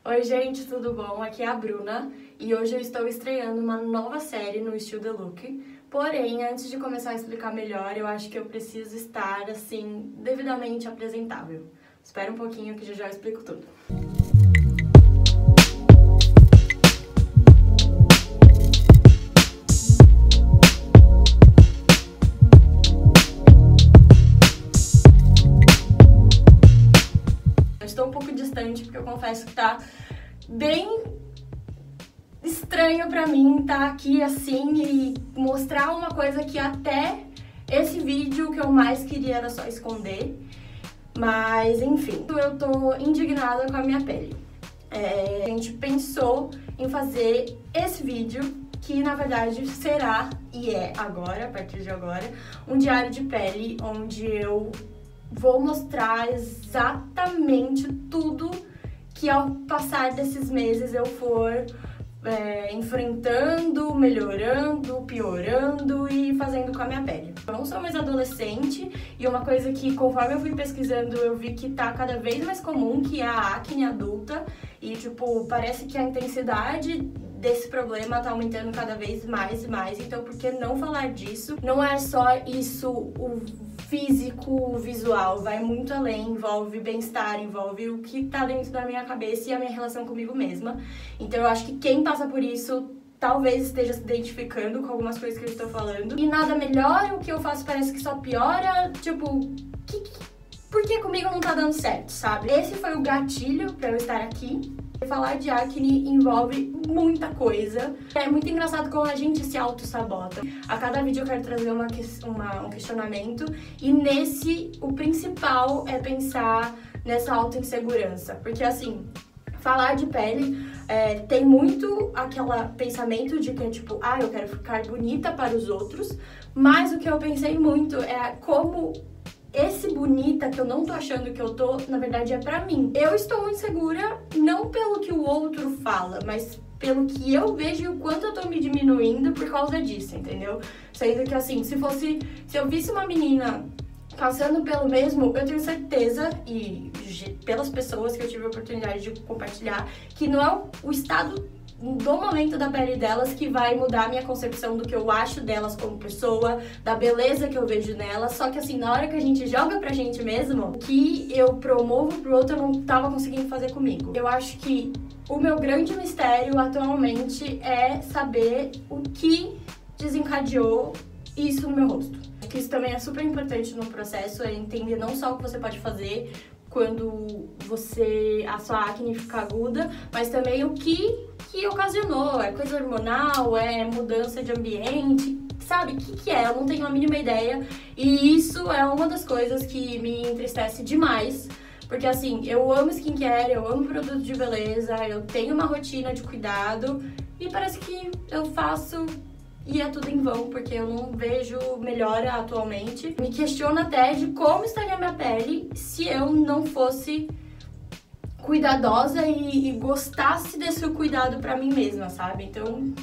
Oi gente, tudo bom? Aqui é a Bruna e hoje eu estou estreando uma nova série no Still The Look. Porém, antes de começar a explicar melhor, eu acho que eu preciso estar, assim, devidamente apresentável. Espera um pouquinho que já eu explico tudo. Estou um pouco distante porque eu confesso que tá bem estranho pra mim estar aqui assim e mostrar uma coisa que até esse vídeo que eu mais queria era só esconder. Mas enfim, eu tô indignada com a minha pele. A gente pensou em fazer esse vídeo que na verdade será e é agora, a partir de agora, um diário de pele onde eu vou mostrar exatamente tudo que ao passar desses meses eu for enfrentando, melhorando, piorando e fazendo com a minha pele. Eu não sou mais adolescente e uma coisa que conforme eu fui pesquisando eu vi que tá cada vez mais comum, que é a acne adulta e tipo, parece que a intensidade desse problema tá aumentando cada vez mais e mais, então por que não falar disso? Não é só isso, o físico, o visual, vai muito além, envolve bem-estar, envolve o que tá dentro da minha cabeça e a minha relação comigo mesma. Então eu acho que quem passa por isso talvez esteja se identificando com algumas coisas que eu estou falando. E nada melhora, o que eu faço parece que só piora, tipo, por que comigo não tá dando certo, sabe? Esse foi o gatilho pra eu estar aqui. Falar de acne envolve muita coisa. É muito engraçado como a gente se auto-sabota. A cada vídeo eu quero trazer um questionamento e nesse, o principal é pensar nessa auto-insegurança. Porque assim, falar de pele tem muito aquele pensamento de que é tipo, eu quero ficar bonita para os outros, mas o que eu pensei muito é como esse bonita que eu não tô achando que eu tô, na verdade é pra mim. Eu estou insegura não pelo que o outro fala, mas pelo que eu vejo e o quanto eu tô me diminuindo por causa disso, entendeu? Sendo que assim, se eu visse uma menina passando pelo mesmo, eu tenho certeza, e pelas pessoas que eu tive a oportunidade de compartilhar, que não é o estado do momento da pele delas que vai mudar a minha concepção do que eu acho delas como pessoa, da beleza que eu vejo nelas. Só que assim, na hora que a gente joga pra gente mesmo, o que eu promovo pro outro eu não tava conseguindo fazer comigo. Eu acho que o meu grande mistério atualmente é saber o que desencadeou isso no meu rosto. Acho que isso também é super importante no processo, é entender não só o que você pode fazer quando a sua acne fica aguda, mas também o que ocasionou, é coisa hormonal, é mudança de ambiente, sabe? O que é? Eu não tenho a mínima ideia e isso é uma das coisas que me entristece demais, porque assim, eu amo skincare, eu amo produto de beleza, eu tenho uma rotina de cuidado e parece que eu faço e é tudo em vão, porque eu não vejo melhora atualmente. Me questiono até de como estaria a minha pele se eu não fosse cuidadosa e gostasse desse cuidado pra mim mesma, sabe? Então,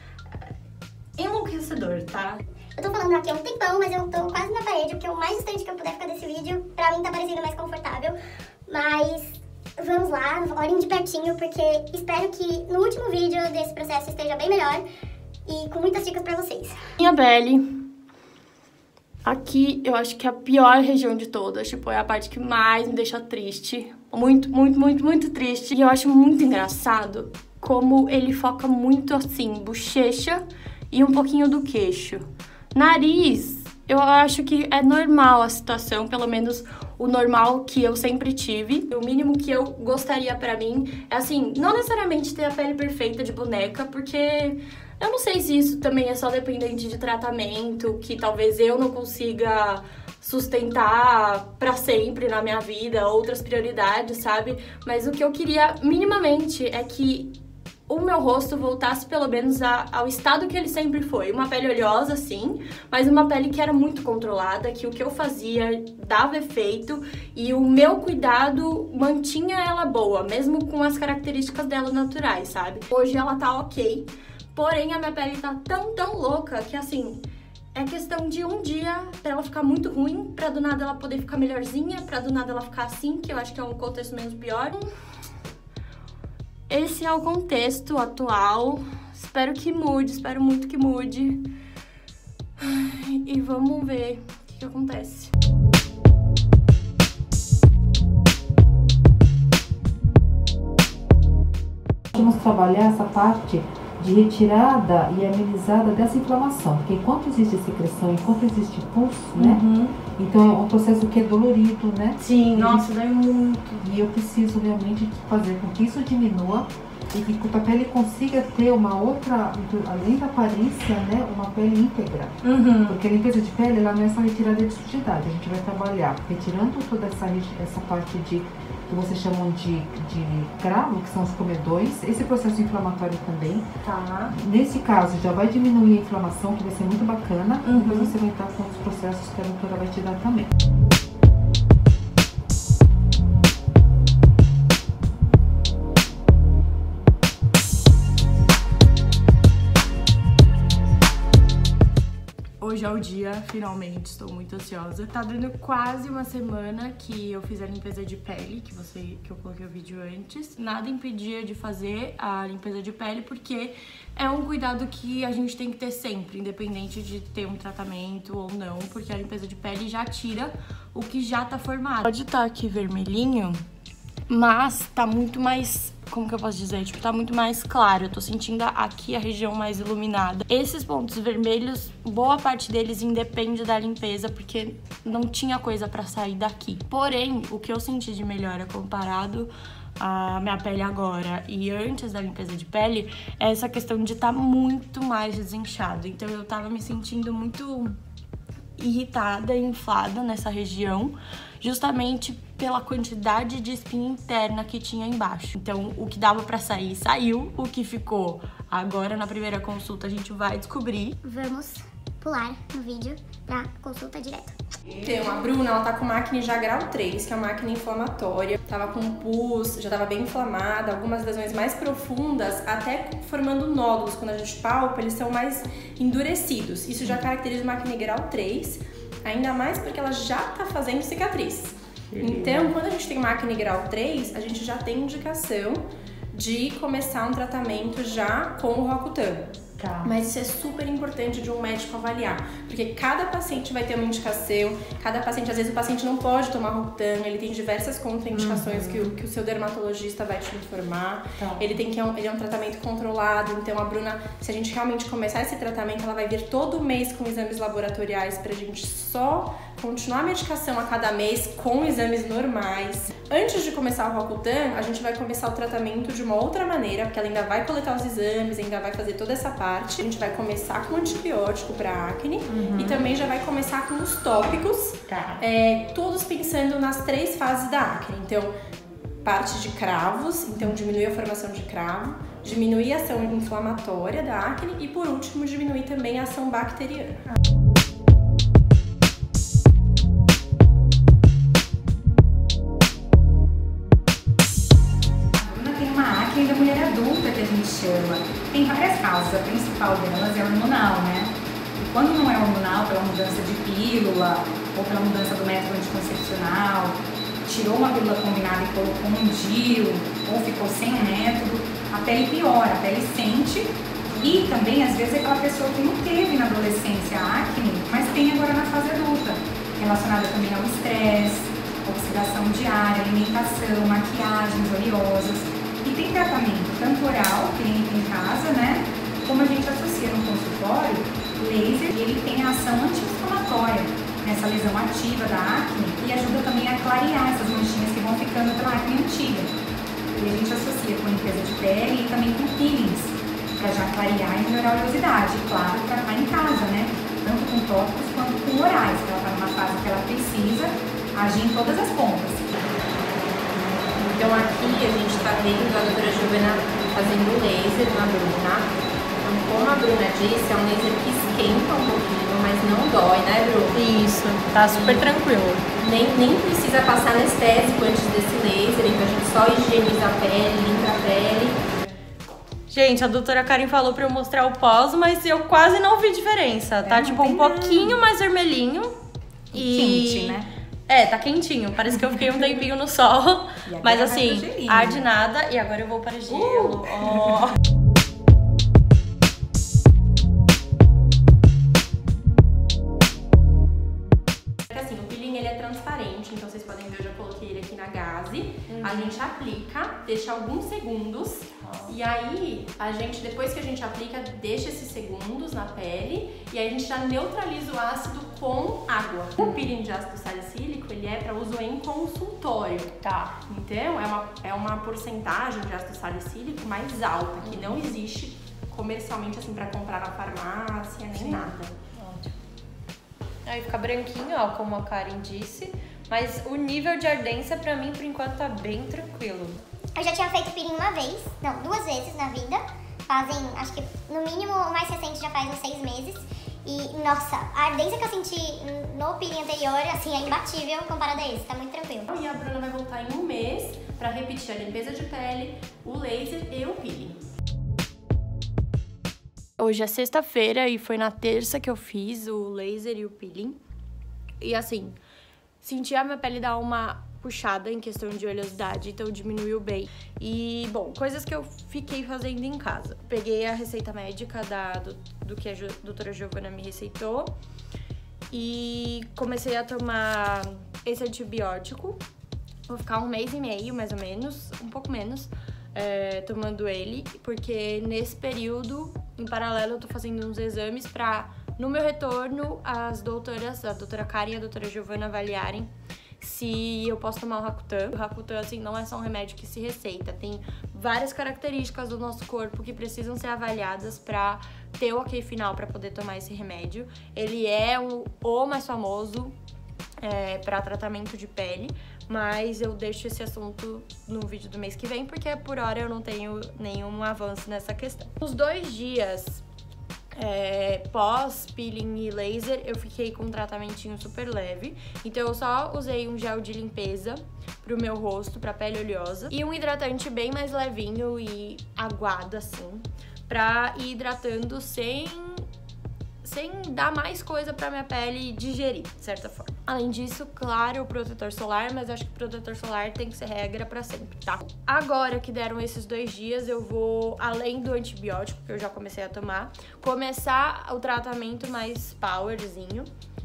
enlouquecedor, tá? Eu tô falando aqui há um tempão, mas eu tô quase na parede, porque o mais distante que eu puder ficar desse vídeo, pra mim tá parecendo mais confortável. Mas vamos lá, olhem de pertinho, porque espero que no último vídeo desse processo esteja bem melhor e com muitas dicas pra vocês. Minha pele, aqui eu acho que é a pior região de todas, tipo, é a parte que mais me deixa triste. Muito, muito, muito, muito triste. E eu acho muito engraçado como ele foca muito assim, bochecha e um pouquinho do queixo. Nariz, eu acho que é normal a situação, pelo menos o normal que eu sempre tive. O mínimo que eu gostaria pra mim é assim, não necessariamente ter a pele perfeita de boneca, porque eu não sei se isso também é só dependente de tratamento, que talvez eu não consiga sustentar pra sempre na minha vida, outras prioridades, sabe? Mas o que eu queria minimamente é que o meu rosto voltasse pelo menos ao estado que ele sempre foi. Uma pele oleosa, sim, mas uma pele que era muito controlada, que o que eu fazia dava efeito e o meu cuidado mantinha ela boa, mesmo com as características dela naturais, sabe? Hoje ela tá ok, porém a minha pele tá tão louca que assim, é questão de um dia pra ela ficar muito ruim, pra do nada ela poder ficar melhorzinha, pra do nada ela ficar assim, que eu acho que é um contexto menos pior. esse é o contexto atual. Espero que mude, espero muito que mude. E vamos ver o que acontece. Vamos trabalhar essa parte de retirada e amenizada dessa inflamação, porque enquanto existe secreção, enquanto existe pulso, né? Então é um processo que é dolorido, né? Sim, nossa, dói muito. E eu preciso realmente fazer com que isso diminua e que a pele consiga ter uma outra, além da aparência, né? Uma pele íntegra. Porque a limpeza de pele, ela não é só retirada de sujidade, a gente vai trabalhar retirando toda essa parte de que vocês chamam de cravo, que são os comedões, esse processo inflamatório também. Tá. Nesse caso, já vai diminuir a inflamação, que vai ser muito bacana. Depois você vai entrar com os processos que a doutora vai te dar também. Hoje é o dia, finalmente, estou muito ansiosa. Tá dando quase uma semana que eu fiz a limpeza de pele, que eu coloquei o vídeo antes. Nada impedia de fazer a limpeza de pele, porque é um cuidado que a gente tem que ter sempre, independente de ter um tratamento ou não, porque a limpeza de pele já tira o que já tá formado. Pode estar aqui vermelhinho, mas tá muito mais... Como que eu posso dizer? Tipo, tá muito mais claro. Eu tô sentindo aqui a região mais iluminada. Esses pontos vermelhos, boa parte deles independe da limpeza, porque não tinha coisa pra sair daqui. Porém, o que eu senti de melhora comparado à minha pele agora e antes da limpeza de pele é essa questão de estar muito mais desinchado. Então, eu tava me sentindo muito irritada e inflada nessa região, justamente pela quantidade de espinha interna que tinha embaixo. Então, o que dava pra sair, saiu. O que ficou agora na primeira consulta, a gente vai descobrir. Vamos pular no vídeo pra consulta direta. Então, a Bruna, ela tá com uma acne já grau 3, que é uma acne inflamatória. Tava com pus, já tava bem inflamada, algumas lesões mais profundas, até formando nódulos. Quando a gente palpa, eles são mais endurecidos. Isso já caracteriza uma acne grau 3, ainda mais porque ela já tá fazendo cicatriz. Então, quando a gente tem uma acne grau 3, a gente já tem indicação de começar um tratamento já com o Roacutan. Tá. Mas isso é super importante de um médico avaliar, porque cada paciente vai ter uma indicação, cada paciente, às vezes o paciente não pode tomar Roacutan, ele tem diversas contraindicações que o seu dermatologista vai te informar. Tá. Ele é um tratamento controlado, então a Bruna, se a gente realmente começar esse tratamento, ela vai vir todo mês com exames laboratoriais pra gente só continuar a medicação a cada mês com exames normais. Antes de começar o Roacutan, a gente vai começar o tratamento de uma outra maneira, porque ela ainda vai coletar os exames, ainda vai fazer toda essa parte. A gente vai começar com antibiótico para acne e também já vai começar com os tópicos, todos pensando nas 3 fases da acne. Então, parte de cravos, então diminuir a formação de cravo, diminuir a ação inflamatória da acne e, por último, diminuir também a ação bacteriana. Da mulher adulta, que a gente chama. Tem várias causas, a principal delas é hormonal, né? E quando não é hormonal, pela mudança de pílula ou pela mudança do método anticoncepcional, tirou uma pílula combinada e colocou um DIU ou ficou sem o método, a pele piora, a pele sente. E também, às vezes, é aquela pessoa que não teve na adolescência acne, mas tem agora na fase adulta, relacionada também ao estresse, oxidação diária, alimentação, maquiagens oleosas. E tem tratamento tanto oral, clínico em casa, né? Como a gente associa no consultório, laser, ele tem a ação anti-inflamatória nessa lesão ativa da acne e ajuda também a clarear essas manchinhas que vão ficando pela acne antiga. E a gente associa com limpeza de pele e também com peelings, para já clarear e melhorar a oleosidade. E claro, tratar em casa, né? Tanto com tópicos quanto com orais, que ela está numa fase que ela precisa agir em todas as pontas. Então aqui a gente está vendo a doutora Giovana fazendo laser na Bruna. Então, como a Bruna disse, é um laser que esquenta um pouquinho, mas não dói, né, Bruna? Isso, tá super tranquilo. Nem precisa passar anestésico antes desse laser, então a gente só higieniza a pele, limpa a pele. Gente, a doutora Karen falou pra eu mostrar o pós, mas eu quase não vi diferença. Tá tipo um pouquinho mais vermelhinho. E quente, né? Tá quentinho. Parece que eu fiquei um tempinho no sol. Mas assim, arde nada. E agora eu vou para gelo. Assim, o peeling ele é transparente. Então vocês podem ver, eu já coloquei ele aqui na gaze. A gente aplica, deixa alguns segundos. E aí, depois que a gente aplica, deixa esses segundos na pele e aí a gente já neutraliza o ácido com água. O peeling de ácido salicílico, ele é para uso em consultório. Tá. Então, é uma porcentagem de ácido salicílico mais alta, que não existe comercialmente assim para comprar na farmácia, nem nada. Ótimo. Aí fica branquinho, ó, como a Karen disse, mas o nível de ardência pra mim, por enquanto, tá bem tranquilo. Eu já tinha feito peeling uma vez, não, 2 vezes na vida. Fazem, acho que no mínimo o mais recente já faz uns 6 meses. E, nossa, a ardência que eu senti no peeling anterior, assim, é imbatível comparado a esse, tá muito tranquilo. E a Bruna vai voltar em um mês pra repetir a limpeza de pele, o laser e o peeling. Hoje é sexta-feira e foi na terça que eu fiz o laser e o peeling. E assim, senti a minha pele dar uma puxada em questão de oleosidade, então diminuiu bem. E, bom, coisas que eu fiquei fazendo em casa. Peguei a receita médica do que a doutora Giovana me receitou e comecei a tomar esse antibiótico. Vou ficar 1 mês e meio, mais ou menos, um pouco menos, tomando ele, porque nesse período, em paralelo, eu tô fazendo uns exames pra, no meu retorno, as doutoras, a doutora Karen e a doutora Giovana avaliarem se eu posso tomar o Rakutan. O Rakutan, assim, não é só um remédio que se receita. Tem várias características do nosso corpo que precisam ser avaliadas pra ter o ok final pra poder tomar esse remédio. Ele é o mais famoso pra tratamento de pele, mas eu deixo esse assunto no vídeo do mês que vem, porque por hora eu não tenho nenhum avanço nessa questão. Nos 2 dias pós peeling e laser, eu fiquei com um tratamentinho super leve. Então eu só usei um gel de limpeza pro meu rosto, pra pele oleosa, e um hidratante bem mais levinho e aguado, assim, pra ir hidratando sem dar mais coisa pra minha pele digerir, de certa forma. Além disso, claro, o protetor solar, mas acho que o protetor solar tem que ser regra pra sempre, tá? Agora que deram esses 2 dias, eu vou, além do antibiótico, que eu já comecei a tomar, começar o tratamento mais powerzinho.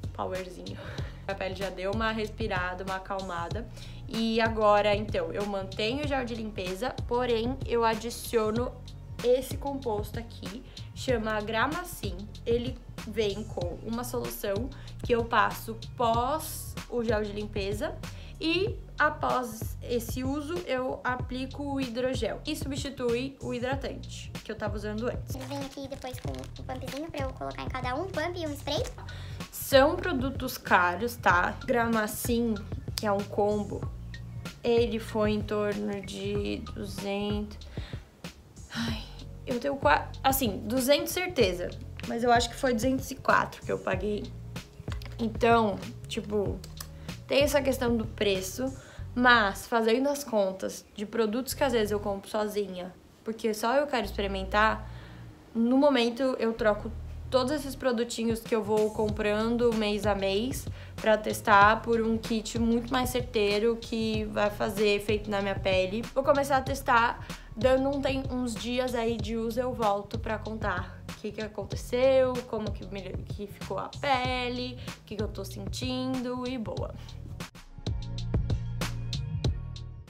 A pele já deu uma respirada, uma acalmada. E agora, então, eu mantenho o gel de limpeza, porém, eu adiciono esse composto aqui, chama Gramacin. Ele vem com uma solução que eu passo pós o gel de limpeza e após esse uso eu aplico o hidrogel e substitui o hidratante que eu tava usando antes. Eu venho aqui depois com o pumpzinho pra eu colocar em cada um pump e um spray. São produtos caros, tá? Gramacin, que é um combo, ele foi em torno de 200... eu tenho assim, 200 certeza, mas eu acho que foi 204 que eu paguei. Então, tipo, tem essa questão do preço, mas fazendo as contas de produtos que às vezes eu compro sozinha, porque só eu quero experimentar, no momento eu troco todos esses produtinhos que eu vou comprando mês a mês pra testar por um kit muito mais certeiro que vai fazer efeito na minha pele. Vou começar a testar, dando uns dias aí de uso eu volto pra contar o que aconteceu, como que ficou a pele, o que eu tô sentindo e boa.